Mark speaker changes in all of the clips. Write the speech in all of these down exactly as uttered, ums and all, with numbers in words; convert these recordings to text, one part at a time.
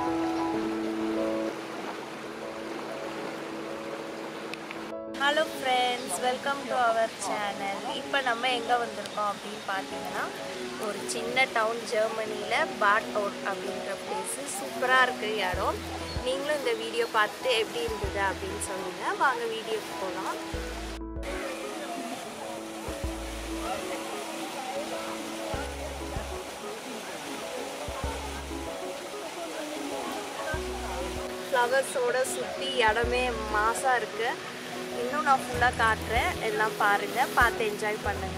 Speaker 1: Hello friends, welcome to our channel. இப்போ நம்ம எங்க வந்திருக்கோம் அப்படினு பாத்தீங்கன்னா ஒரு சின்ன டவுன் ஜெர்மனில பாட்டோட் அப்படிங்கற பிளேஸ் சூப்பரா இருக்கு இடம். நீங்களும் இந்த வீடியோ பார்த்து எப்படி இருந்தது அப்படினு சொல்லுங்க. வாங்க வீடியோக்கு போலாம். ஃப்ளவர்ஸ் ஓட சுத்தி இடமே மாசா இருக்கு. இன்னும் நான் ஃபுல்லா காட்றேன். எல்லாம் பாருங்க, பார்த்து என்ஜாய் பண்ணுங்க.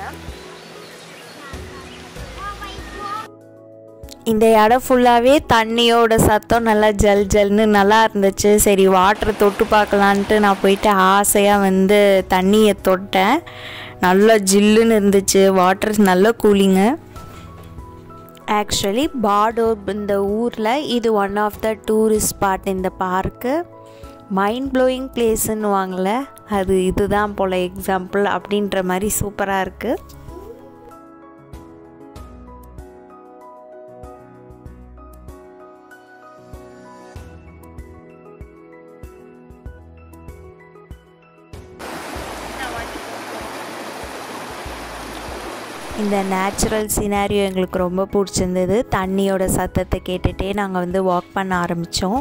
Speaker 1: இந்த இடம் ஃபுல்லாவே தண்ணியோட சத்தம் நல்லா ஜல் ஜல்னு நல்லா இருந்துச்சு. சரி வாட்டர் தொட்டு பார்க்கலான்ட்டு நான் போயிட்டு ஆசையாக வந்து தண்ணியை தொட்டேன். நல்லா ஜில்லுன்னு இருந்துச்சு. வாட்டர் நல்ல கூலிங்கு. ஆக்சுவலி பாடோட் இந்த ஊரில் இது one of the tourist spot. இந்த பார்க்கு மைண்ட் ப்ளோயிங் பிளேஸ்ன்னு வாங்கல, அது இதுதான் போல் எக்ஸாம்பிள் அப்படின்ற மாதிரி சூப்பராக இருக்குது. இந்த நேச்சுரல் சினாரியோ எங்களுக்கு ரொம்ப பிடிச்சிருந்தது. தண்ணியோட சத்தத்தை கேட்டுகிட்டே நாங்கள் வந்து வாக் பண்ண ஆரம்பித்தோம்.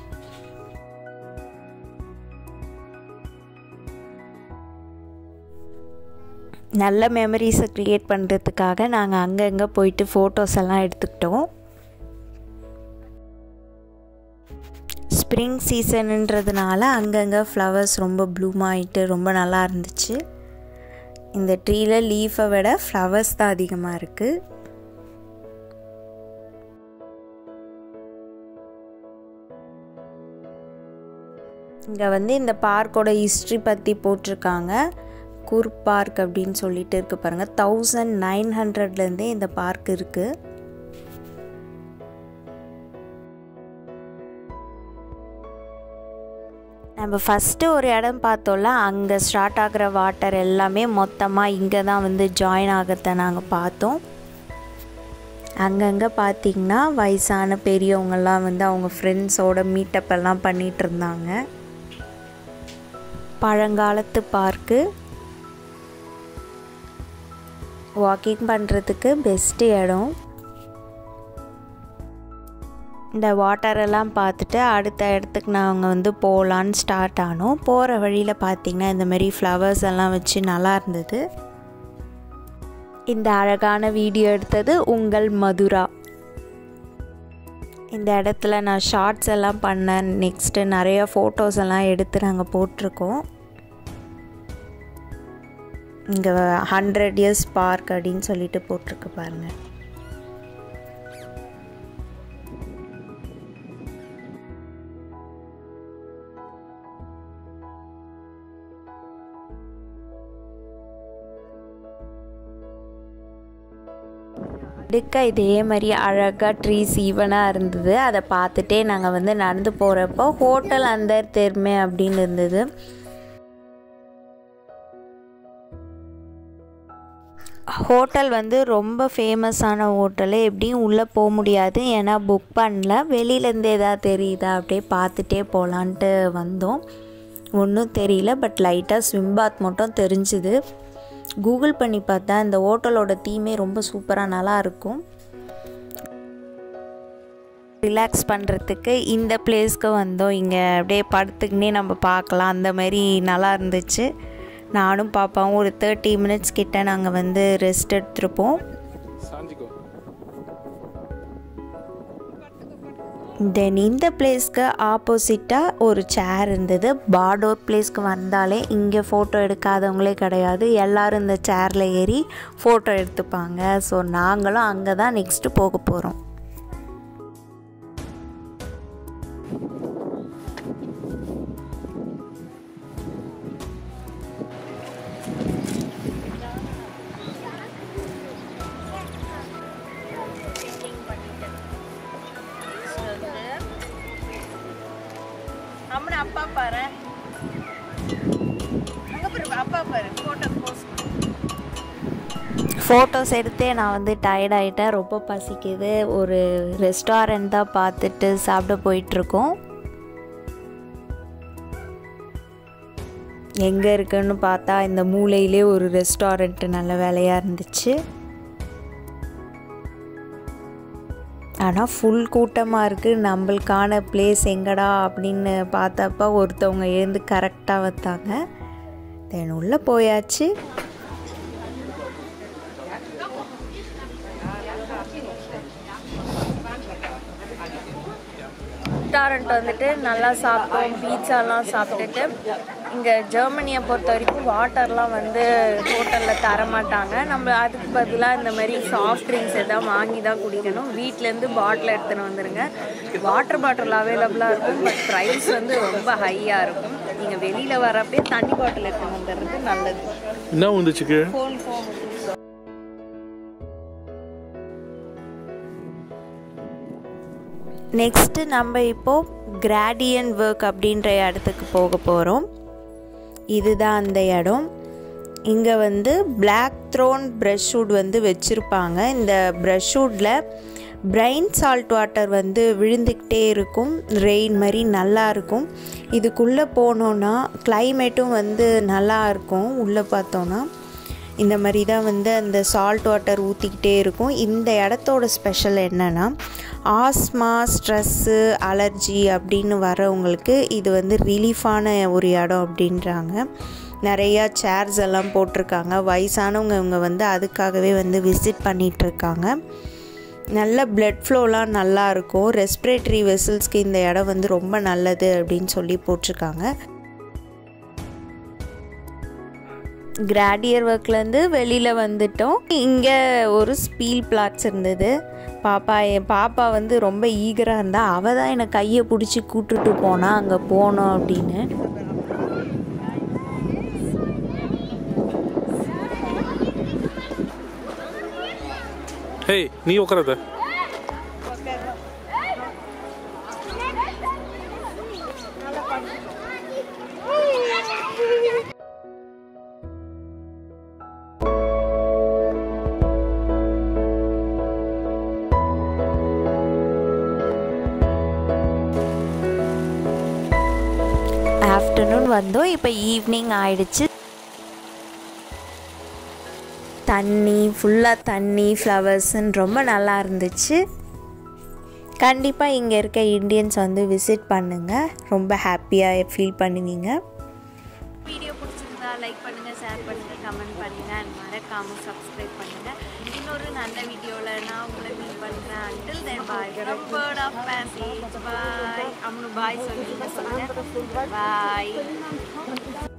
Speaker 1: நல்ல மெமரிஸை க்ரியேட் பண்ணுறதுக்காக நாங்கள் அங்கங்கே போயிட்டு ஃபோட்டோஸ் எல்லாம் எடுத்துக்கிட்டோம். ஸ்ப்ரிங் சீசனுன்றதுனால அங்கங்கே ஃப்ளவர்ஸ் ரொம்ப ப்ளூம் ஆகிட்டு ரொம்ப நல்லா இருந்துச்சு. இந்த ட்ரீயில் லீஃபை விட ஃப்ளவர்ஸ் தான் அதிகமாக இருக்குது. இங்கே வந்து இந்த பார்க்கோட ஹிஸ்ட்ரி பற்றி போட்டிருக்காங்க. கூர் பார்க் அப்படின்னு சொல்லிட்டு இருக்கு பாருங்க. தௌசண்ட் நைன் ஹண்ட்ரட்லேருந்தே இந்த பார்க் இருக்கு. நம்ம ஃபஸ்ட்டு ஒரு இடம் பார்த்தோம்ல, அங்கே ஸ்டார்ட் ஆகிற வாட்டர் எல்லாமே மொத்தமாக இங்கே தான் வந்து ஜாயின் ஆகிறத நாங்கள் பார்த்தோம். அங்கங்கே பார்த்திங்கன்னா வயசான பெரியவங்கெல்லாம் வந்து அவங்க ஃப்ரெண்ட்ஸோட மீட்டப் எல்லாம் பண்ணிகிட்டு இருந்தாங்க. பழங்காலத்து பார்க்கு, வாக்கிங் பண்ணுறதுக்கு பெஸ்ட்டு இடம். இந்த வாட்டரெல்லாம் பார்த்துட்டு அடுத்த இடத்துக்கு நாங்கள் வந்து போகலான்னு ஸ்டார்ட் ஆனோம். போகிற வழியில் பார்த்திங்கன்னா இந்த மாதிரி ஃப்ளவர்ஸ் எல்லாம் வச்சு நல்லா இருந்தது. இந்த அழகான வீடியோ எடுத்தது உங்கள் மதுரா. இந்த இடத்துல நான் ஷார்ட்ஸ் எல்லாம் பண்ணேன். நெக்ஸ்ட்டு நிறைய ஃபோட்டோஸ் எல்லாம் எடுத்து நாங்கள் போட்டிருக்கோம். இங்கே ஹண்ட்ரட் இயர்ஸ் பார்க் அப்படின்னு சொல்லிட்டு போட்டிருக்கு பாருங்கள். அடுக்க இதே மாதிரி அழகாக ட்ரீஸ் ஈவனாக இருந்தது. அதை பார்த்துட்டே நாங்கள் வந்து நடந்து போகிறப்போ ஹோட்டல் அந்தர் தெர்மே அப்படின்னு இருந்தது. ஹோட்டல் வந்து ரொம்ப ஃபேமஸான ஹோட்டலு. எப்படியும் உள்ளே போக முடியாது, ஏன்னா புக் பண்ணல. வெளியிலேருந்து எதாவது தெரியுதா அப்படியே பார்த்துட்டே போகலான்ட்டு வந்தோம். ஒன்றும் தெரியல, பட் லைட்டாக ஸ்விம் பாத் மட்டும் தெரிஞ்சுது. கூகுள் பண்ணி பார்த்தா இந்த ஹோட்டலோட தீமே ரொம்ப சூப்பராக நல்லா இருக்கும். ரிலாக்ஸ் பண்ணுறதுக்கு இந்த பிளேஸ்க்கு வந்தோம். இங்கே அப்படியே படுத்துக்கினே நம்ம பார்க்கலாம், அந்த மாதிரி நல்லா இருந்துச்சு. நானும் பாப்பாவும் ஒரு தேர்ட்டி மினிட்ஸ் கிட்ட நாங்கள் வந்து ரெஸ்ட் எடுத்துருப்போம். தென் இந்த பிளேஸ்க்கு ஆப்போசிட்டாக ஒரு சேர் இருந்தது. பாடோட் பிளேஸ்க்கு வந்தாலே இங்கே ஃபோட்டோ எடுக்காதவங்களே கிடையாது. எல்லோரும் இந்த சேரில் ஏறி ஃபோட்டோ எடுத்துப்பாங்க. ஸோ நாங்களும் அங்கே தான் நெக்ஸ்ட்டு போக போகிறோம். அப்பா பாரு, அங்க பாரு, அப்பா பாரு, போட்டோ போஸ்ட் ஃபோட்டோஸ் எடுத்தே நான் வந்து டயர்ட் ஆகிட்டேன், ரொம்ப பசிக்குது. ஒரு ரெஸ்டாரண்ட் தான் பார்த்துட்டு சாப்பிட போயிட்டுருக்கோம். எங்கே இருக்குன்னு பார்த்தா இந்த மூலையிலே ஒரு ரெஸ்டாரண்ட் நல்ல வேலையாக இருந்துச்சு. ஆனால் ஃபுல் கூட்டமாக இருக்குது. நம்மளுக்கான பிளேஸ் எங்கடா அப்படின்னு பார்த்தப்ப ஒருத்தவங்க எழுந்து கரெக்டாக வந்தாங்க. தென் உள்ளே போயாச்சு. ரெஸ்டாரண்ட் வந்துட்டு நல்லா சாப்பிட்டோம், பீட்சாலாம் சாப்பிட்டுட்டு. இங்கே ஜெர்மனியை பொறுத்த வரைக்கும் வாட்டர்லாம் வந்து ஹோட்டலில் தரமாட்டாங்க. நம்ம அதுக்கு பதிலாக இந்த மாதிரி சாஃப்ட் ட்ரிங்க்ஸ் எதாவது வாங்கி தான் குடிக்கணும். வீட்டிலேருந்து பாட்டில் எடுத்துன்னு வந்துடுங்க. வாட்டர் பாட்டில் அவைலபிளாக இருக்கும், பட் ப்ரைஸ் வந்து ரொம்ப ஹையாக இருக்கும். நீங்கள் வெளியில் வரப்பே தண்ணி பாட்டில் எடுத்துன்னு வந்துடுறது நல்லது.
Speaker 2: என்ன வந்துச்சு?
Speaker 1: ஃபோன் ஃபோன் நெக்ஸ்ட்டு நம்ம இப்போது கிராடியன்ட் ஒர்க் அப்படின்ற இடத்துக்கு போக போகிறோம். இதுதான் அந்த இடம். இங்கே வந்து பிளாக் த்ரோன் ப்ரஷ்வுட் வந்து வச்சுருப்பாங்க. இந்த ப்ரஷ்வுட்டில் பிரைன் சால்ட் வாட்டர் வந்து விழுந்துக்கிட்டே இருக்கும், ரெயின் மாதிரி நல்லா இருக்கும். இதுக்குள்ளே போனோன்னா கிளைமேட்டும் வந்து நல்லா இருக்கும். உள்ளே பார்த்தோன்னா இந்த மாதிரி தான் வந்து அந்த சால்ட் வாட்டர் ஊற்றிக்கிட்டே இருக்கும். இந்த இடத்தோட ஸ்பெஷல் என்னென்னா, ஆஸ்மா, ஸ்ட்ரெஸ்ஸு, அலர்ஜி அப்படின்னு வரவங்களுக்கு இது வந்து ரிலீஃபான ஒரு இடம் அப்படின்றாங்க. நிறையா சேர்ஸ் எல்லாம் போட்டிருக்காங்க. வயசானவங்க இவங்க வந்து அதுக்காகவே வந்து விசிட் பண்ணிகிட்ருக்காங்க. நல்ல பிளட் ஃப்ளோலாம் நல்லாயிருக்கும். ரெஸ்பிரேட்டரி வெசல்ஸ்க்கு இந்த இடம் வந்து ரொம்ப நல்லது அப்படின்னு சொல்லி போட்டிருக்காங்க. கிராடியர் ஒர்க்லேருந்து வெளியில் வந்துட்டோம். இங்கே ஒரு ஸ்பீல் பிளாட்ஸ் இருந்தது. பாப்பா என் பாப்பா வந்து ரொம்ப ஈகராக இருந்தா. அவள் தான் என்னை கையை பிடிச்சி கூட்டுட்டு போனா அங்கே போனோம் அப்படின்னு.
Speaker 2: ஹே, நீ உட்காராத.
Speaker 1: ஆஃப்டர்நூன் வந்தோம். இப்போ ஈவினிங் ஆயிடுச்சு. தண்ணி ஃபுல்லாக தண்ணி, ஃப்ளவர்ஸ்ன்னு ரொம்ப நல்லா இருந்துச்சு. கண்டிப்பாக இங்கே இருக்க இண்டியன்ஸ் வந்து விசிட் பண்ணுங்கள், ரொம்ப ஹாப்பியாக ஃபீல் பண்ணுவீங்க. வீடியோ பிடிச்சிருந்தா லைக் பண்ணுங்கள், ஷேர் பண்ணுங்கள், கமெண்ட் பண்ணுங்கள், அண்ட் மறக்காமல் சப்ஸ்கிரைப் பண்ணுங்கள். இன்னொரு நல்ல வீடியோவில் நான் உங்களை மீட் பண்ணுறேன். Until then bye. Word of passage bye. அவனு பாய் சொல்லி சொல்லுங்கள். பாய்.